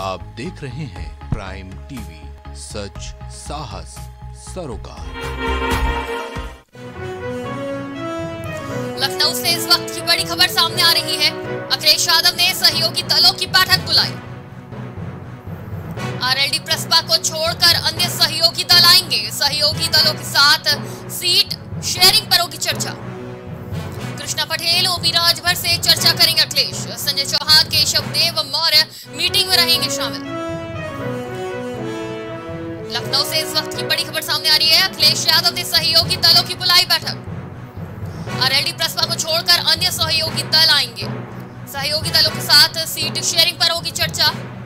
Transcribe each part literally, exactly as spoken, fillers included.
आप देख रहे हैं प्राइम टीवी, सच साहस सरोकार। लखनऊ से इस वक्त की बड़ी खबर सामने आ रही है। अखिलेश यादव ने सहयोगी दलों की बैठक बुलाई। आरएलडी प्रसपा को छोड़कर अन्य सहयोगी दल आएंगे। सहयोगी दलों के साथ सीट शेयरिंग पर होगी चर्चा। कृष्णा पटेल, ओपी राजभर से चर्चा करेंगे अखिलेश। संजय चौहान, केशव देव मौर्य मीटिंग में रहेंगे शामिल। लखनऊ से इस वक्त की बड़ी खबर सामने आ रही है। अखिलेश यादव ने सहयोगी दलों की बुलाई बैठक। आरएलडी प्रसपा को छोड़कर अन्य सहयोगी दल आएंगे। सहयोगी दलों के साथ सीट शेयरिंग पर होगी चर्चा।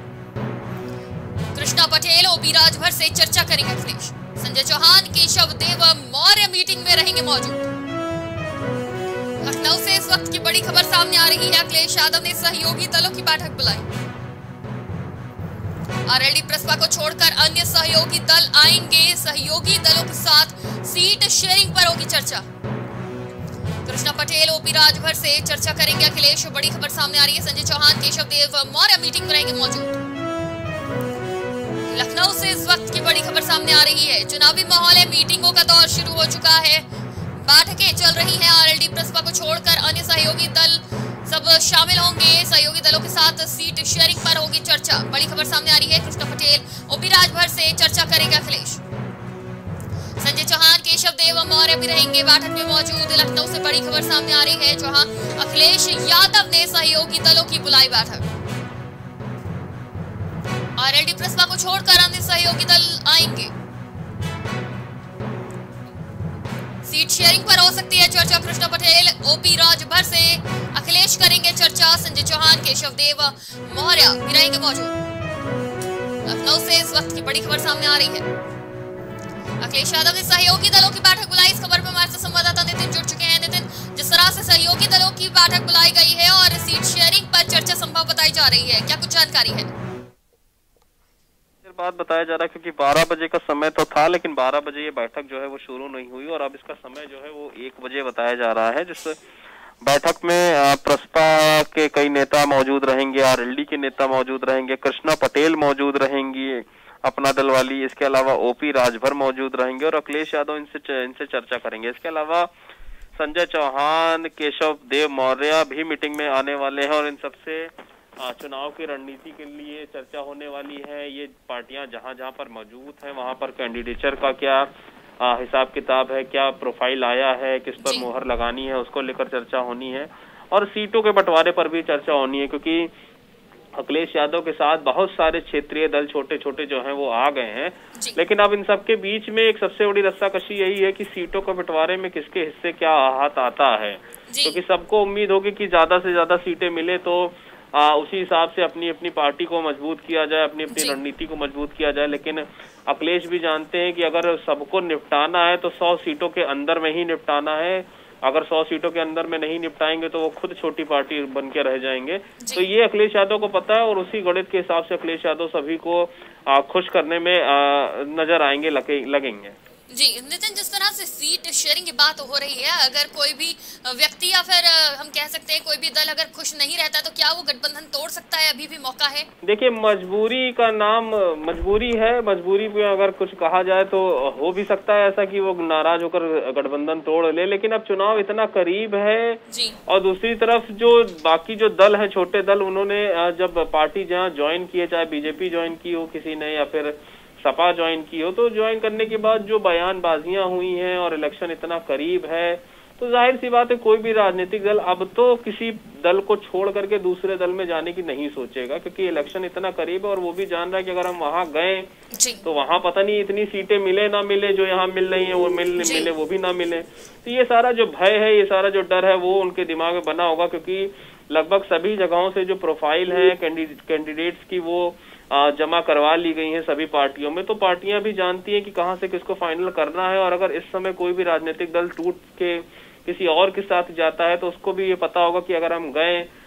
कृष्णा पटेल, ओपी राजभर से चर्चा करेंगे अखिलेश। संजय चौहान, केशव देव मौर्य मीटिंग में रहेंगे मौजूद। लखनऊ से इस वक्त की बड़ी खबर सामने आ रही है। अखिलेश यादव ने सहयोगी दलों की बैठक बुलाई। आरएलडी प्रसपा को छोड़कर अन्य सहयोगी दल आएंगे। सहयोगी दलों के साथ सीट शेयरिंग पर होगी चर्चा। कृष्णा पटेल, ओपी राजभर से चर्चा करेंगे अखिलेश। बड़ी खबर सामने आ रही है। संजय चौहान, केशव देव मौर्य मीटिंग में रहेंगे मौजूद। लखनऊ से इस वक्त की बड़ी खबर सामने आ रही है। चुनावी माहौल है, मीटिंगों का दौर शुरू हो चुका है, बैठकें चल रही हैं। आरएलडी प्रसपा को छोड़कर अन्य सहयोगी दल सब शामिल होंगे। सहयोगी दलों के साथ सीट शेयरिंग पर होगी चर्चा। बड़ी खबर सामने आ रही है। कृष्णा पटेल, ओपी राजभर से चर्चा करेंगे अखिलेश। संजय चौहान, केशव देव मौर्य भी रहेंगे बैठक में मौजूद। लखनऊ से बड़ी खबर सामने आ रही है, जहां अखिलेश यादव ने सहयोगी दलों की बुलाई बैठक। आरएलडी प्रसपा को छोड़कर अन्य सहयोगी दल आएंगे। सीट शेयरिंग पर हो सकती है चर्चा। कृष्णा पटेल, ओपी राजभर से अखिलेश करेंगे चर्चा। संजय चौहान, केशव देव मौर्य भी रहेंगे मौजूद। लखनऊ से इस वक्त की बड़ी खबर सामने आ रही है। अखिलेश यादव ने सहयोगी दलों की बैठक बुलाई। इस खबर पर हमारे साथ संवाददाता नितिन जुड़ चुके हैं। नितिन, जिस तरह से सहयोगी दलों की बैठक बुलाई गई है और सीट शेयरिंग पर चर्चा संभव बताई जा रही है, क्या कुछ जानकारी है? बात बताया जा रहा है क्योंकि बारह बजे का समय तो था, लेकिन बारह बजे ये बैठक जो है वो शुरू नहीं हुई और अब इसका समय जो है वो एक बजे बताया जा रहा है। जिस बैठक में प्रसपा के कई नेता मौजूद रहेंगे, आरएलडी के नेता मौजूद रहेंगे, कृष्णा पटेल मौजूद रहेंगी अपना दल वाली, इसके अलावा ओपी राजभर मौजूद रहेंगे और अखिलेश यादव इनसे इनसे चर्चा करेंगे। इसके अलावा संजय चौहान, केशव देव मौर्य भी मीटिंग में आने वाले हैं और इन सबसे चुनाव की रणनीति के लिए चर्चा होने वाली है। ये पार्टियां जहां जहां पर मौजूद हैं वहां पर कैंडिडेचर का क्या आ, हिसाब किताब है, क्या प्रोफाइल आया है, किस पर मोहर लगानी है, उसको लेकर चर्चा होनी है और सीटों के बंटवारे पर भी चर्चा होनी है, क्योंकि अखिलेश यादव के साथ बहुत सारे क्षेत्रीय दल छोटे छोटे जो हैं वो आ गए हैं। लेकिन अब इन सबके बीच में एक सबसे बड़ी रस्साकशी यही है कि सीटों के बंटवारे में किसके हिस्से क्या हाथ आता है, क्योंकि सबको उम्मीद होगी कि ज्यादा से ज्यादा सीटें मिले तो आ, उसी हिसाब से अपनी अपनी पार्टी को मजबूत किया जाए, अपनी अपनी रणनीति को मजबूत किया जाए। लेकिन अखिलेश भी जानते हैं कि अगर सबको निपटाना है तो सौ सीटों के अंदर में ही निपटाना है। अगर सौ सीटों के अंदर में नहीं निपटाएंगे तो वो खुद छोटी पार्टी बन के रह जाएंगे। तो ये अखिलेश यादव को पता है और उसी गणित के हिसाब से अखिलेश यादव सभी को आ, खुश करने में आ, नजर आएंगे, लगे, लगेंगे। जी नितिन, जिस तरह से सीट शेयरिंग की बात हो रही है, अगर कोई भी व्यक्ति या फिर हम कह सकते हैं कोई भी दल अगर खुश नहीं रहता तो क्या वो गठबंधन तोड़ सकता है? अभी भी मौका है। देखिए, मजबूरी का नाम मजबूरी है। मजबूरी में अगर कुछ कहा जाए तो हो भी सकता है ऐसा कि वो नाराज होकर गठबंधन तोड़ ले, लेकिन अब चुनाव इतना करीब है जी। और दूसरी तरफ जो बाकी जो दल है, छोटे दल, उन्होंने जब पार्टी जहाँ ज्वाइन की है, चाहे बीजेपी ज्वाइन की हो किसी ने या फिर सपा ज्वाइन की हो, तो ज्वाइन करने के बाद जो बयानबाजियां हुई हैं और इलेक्शन इतना करीब है तो जाहिर सी बात है कोई भी राजनीतिक दल अब तो किसी दल को छोड़ करके दूसरे दल में जाने की नहीं सोचेगा, क्योंकि इलेक्शन इतना करीब है और वो भी जान रहा है कि अगर हम वहां गए तो वहां पता नहीं इतनी सीटें मिले ना मिले, जो यहाँ मिल रही है वो मिल मिले वो भी ना मिले। तो ये सारा जो भय है, ये सारा जो डर है वो उनके दिमाग में बना होगा, क्योंकि लगभग सभी जगहों से जो प्रोफाइल है कैंडिडेट्स की वो जमा करवा ली गई हैं सभी पार्टियों में। तो पार्टियां भी जानती हैं कि कहां से किसको फाइनल करना है और अगर इस समय कोई भी राजनीतिक दल टूट के किसी और के साथ जाता है तो उसको भी ये पता होगा कि अगर हम गए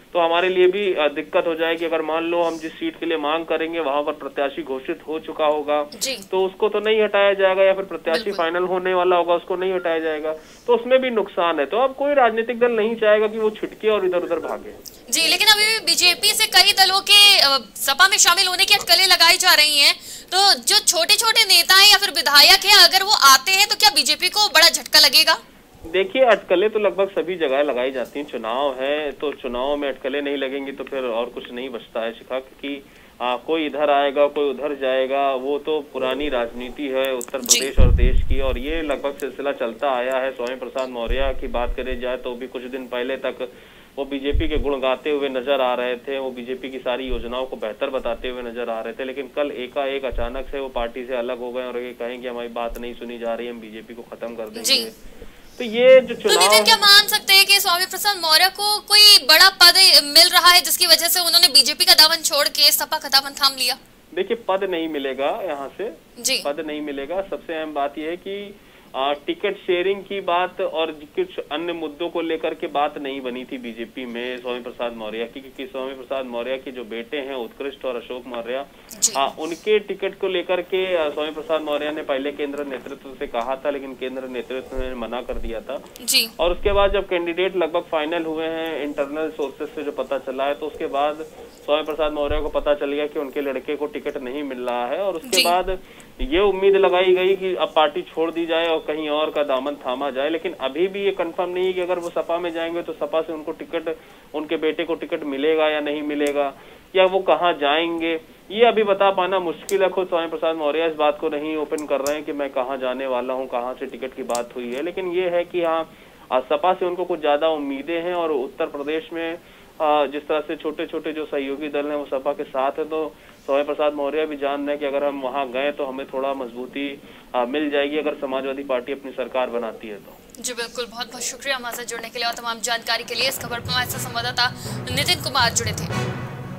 तो हमारे लिए भी दिक्कत हो जाएगी। अगर मान लो हम जिस सीट के लिए मांग करेंगे वहां पर प्रत्याशी घोषित हो चुका होगा तो उसको तो नहीं हटाया जाएगा, या फिर प्रत्याशी फाइनल होने वाला होगा उसको नहीं हटाया जाएगा, तो उसमें भी नुकसान है। तो अब कोई राजनीतिक दल नहीं चाहेगा कि वो छिटके और इधर उधर भागे। जी, लेकिन अभी भी बीजेपी से कई दलों के सपा में शामिल होने की अटकलें लगाई जा रही हैं, तो जो छोटे छोटे नेता हैं या फिर विधायक हैं, अगर वो आते हैं तो क्या बीजेपी को बड़ा झटका लगेगा? देखिए, अटकलें तो लगभग सभी जगह लगाई जाती हैं। चुनाव है तो चुनाव में अटकलें नहीं लगेंगी तो फिर और कुछ नहीं बचता है शिखा, क्योंकि आ, कोई इधर आएगा कोई उधर जाएगा, वो तो पुरानी राजनीति है उत्तर प्रदेश और देश की, और ये लगभग सिलसिला चलता आया है। स्वामी प्रसाद मौर्य की बात करें जाए तो भी कुछ दिन पहले तक वो बीजेपी के गुण गाते हुए नजर आ रहे थे, वो बीजेपी की सारी योजनाओं को बेहतर बताते हुए नजर आ रहे थे, लेकिन कल एकाएक अचानक से वो पार्टी से अलग हो गए और ये कहें कि हमारी बात नहीं सुनी जा रही, हम बीजेपी को खत्म कर देंगे। तो ये जो चुनाव, तो नितिन क्या मान सकते हैं कि स्वामी प्रसाद मौर्य को कोई बड़ा पद मिल रहा है जिसकी वजह से उन्होंने बीजेपी का दामन छोड़ के सपा का दामन थाम लिया? देखिए, पद नहीं मिलेगा यहाँ से जी। पद नहीं मिलेगा। सबसे अहम बात यह है कि आ, टिकट शेयरिंग की बात और कुछ अन्य मुद्दों को लेकर के बात नहीं बनी थी बीजेपी में स्वामी प्रसाद मौर्य की, क्योंकि स्वामी प्रसाद मौर्य के जो बेटे हैं उत्कृष्ट और अशोक मौर्य, हाँ, उनके टिकट को लेकर के स्वामी प्रसाद मौर्य ने पहले केंद्र नेतृत्व से कहा था, लेकिन केंद्र नेतृत्व ने मना कर दिया था जी। और उसके बाद जब कैंडिडेट लगभग फाइनल हुए हैं इंटरनल सोर्सेस से जो पता चला है, तो उसके बाद स्वामी प्रसाद मौर्य को पता चल गया कि उनके लड़के को टिकट नहीं मिल रहा है, और उसके बाद ये उम्मीद लगाई गई कि अब पार्टी छोड़ दी जाए और कहीं और का दामन थामा जाए। लेकिन अभी भी ये कंफर्म नहीं है कि अगर वो सपा में जाएंगे तो सपा से उनको टिकट, उनके बेटे को टिकट मिलेगा या नहीं मिलेगा, या वो कहाँ जाएंगे, ये अभी बता पाना मुश्किल है। खुद स्वामी प्रसाद मौर्य इस बात को नहीं ओपन कर रहे हैं कि मैं कहाँ जाने वाला हूँ, कहाँ से टिकट की बात हुई है, लेकिन ये है कि हाँ, सपा से उनको कुछ ज्यादा उम्मीदें हैं, और उत्तर प्रदेश में जिस तरह से छोटे छोटे जो सहयोगी दल हैं वो सपा के साथ है, तो स्वामी प्रसाद मौर्य भी जान रहे हैं कि अगर हम वहां गए तो हमें थोड़ा मजबूती मिल जाएगी अगर समाजवादी पार्टी अपनी सरकार बनाती है तो। जी बिल्कुल, बहुत बहुत शुक्रिया हमारे साथ जुड़ने के लिए और तमाम जानकारी के लिए। इस खबर पर हमारे साथ संवाददाता नितिन कुमार जुड़े थे।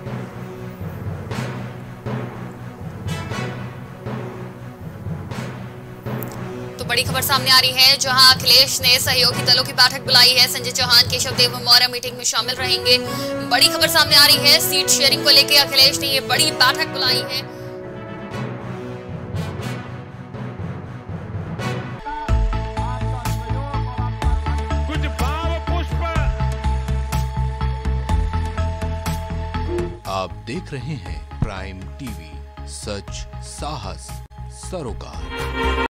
बड़ी खबर सामने आ रही है, जहां अखिलेश ने सहयोगी दलों की बैठक बुलाई है। संजय चौहान, केशव देव मौर्य मीटिंग में शामिल रहेंगे। बड़ी खबर सामने आ रही है, सीट शेयरिंग को लेकर अखिलेश ने ये बड़ी बैठक बुलाई है। कुछ भाव पुष्प। आप देख रहे हैं प्राइम टीवी, सच साहस सरोकार।